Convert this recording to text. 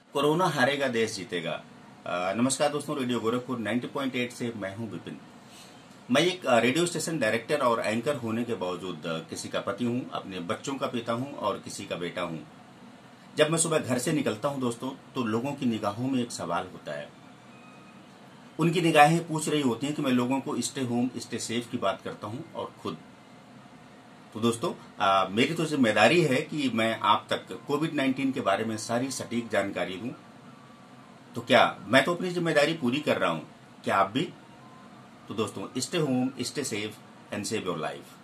Corona हारेगा देश जीतेगा। नमस्कार दोस्तों, रेडियो गोरखपुर 90.8 से मैं हूं विपिन। मैं एक रेडियो स्टेशन डायरेक्टर और एंकर होने के बावजूद किसी का पति हूं, अपने बच्चों का पिता हूं और किसी का बेटा हूं। जब मैं सुबह घर से निकलता हूं दोस्तों, तो लोगों की निगाहों में एक सवाल होता है। उनकी निगाहें पूछ रही होती हैं कि मैं लोगों को स्टे होम स्टे सेफ की बात करता हूं और खुद। तो दोस्तों, मेरी तो जिम्मेदारी है कि मैं आप तक कोविड-19 के बारे में सारी सटीक जानकारी दूं। तो क्या मैं तो अपनी जिम्मेदारी पूरी कर रहा हूं, क्या आप भी? तो दोस्तों, stay home stay safe and save your life.